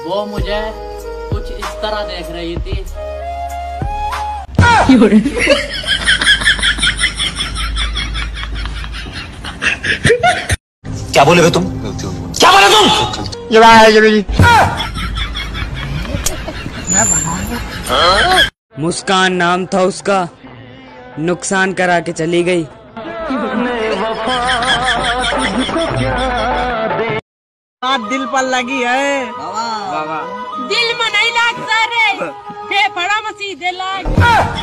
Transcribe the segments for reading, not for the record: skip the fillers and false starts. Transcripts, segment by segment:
वो मुझे कुछ इस तरह देख रही थी। क्या बोले तुम? क्या बोले तुम? मुस्कान नाम था उसका, नुकसान करा के चली गई। बात दिल पर लगी है बाबा। दिल में नहीं लगता रे, फेफड़ा में सीधे लग।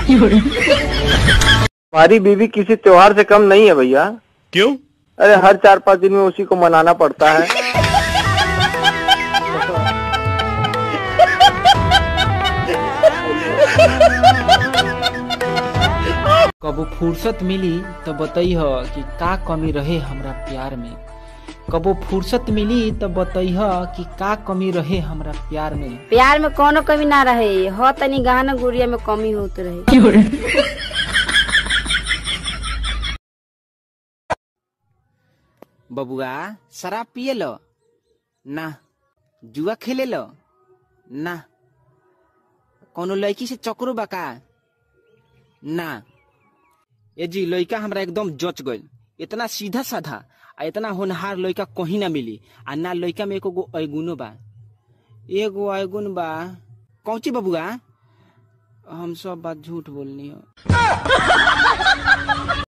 हमारी बीवी किसी त्योहार से कम नहीं है भैया। क्यों? अरे हर 4-5 दिन में उसी को मनाना पड़ता है। कबो फुर्सत मिली तो बताइह कि का कमी रहे हमरा प्यार में। कबो फुर्सत मिली तो बताइह कि का कमी रहे हमरा प्यार में। प्यार में कोनो कमी ना रहे, हो तनी गहना गुड़िया में कमी होत रहे। बबुआ शराब पिए लो ना, जुआ खेले लो ना, कोनो लड़की से चक्रो बका ना। ए जी लड़का हमरा एकदम जच गइल। इतना सीधा साधा आ इतना होनहार लड़का कहीं ना मिली। आ ना लड़का में एको गो अवगुणो बा। एगो अवगुण बा कौची बबुआ? हम सब बात झूठ बोलनी हो।